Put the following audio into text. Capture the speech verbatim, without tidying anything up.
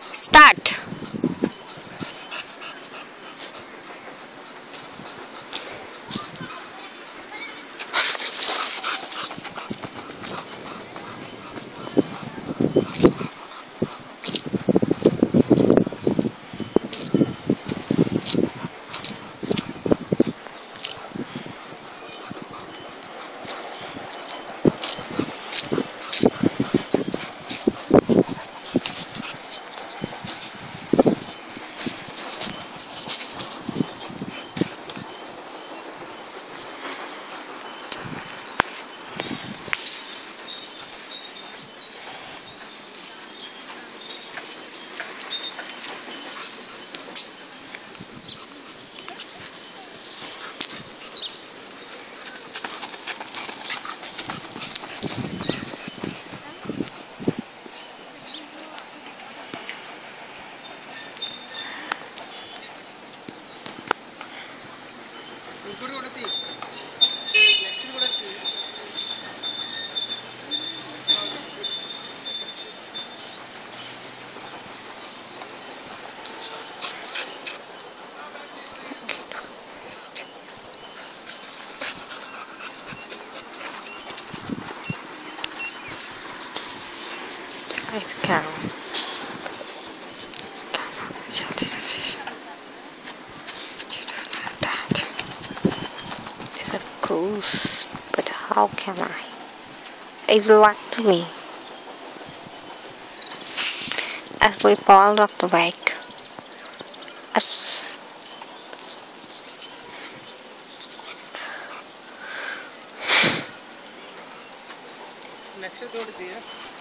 Start. Nice cow. That is a goose, but how can I? It's luck to me. As we fall off the bike, as next to